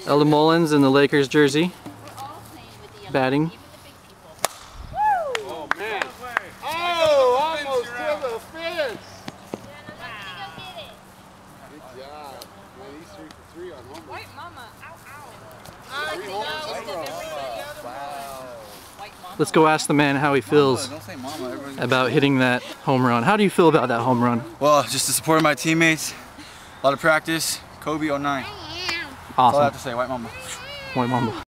Elder Mullins in the Lakers jersey, batting. Oh man! Oh, almost to the fence. Good job. Man, he's 3 for 3 on home run. White mama, ow, ow. Wow. Let's go ask the man how he feels about hitting that home run. How do you feel about that home run? Well, just the support of my teammates, a lot of practice. Kobe 09. That's all I Awesome. have to say, White Mama. White Mamba.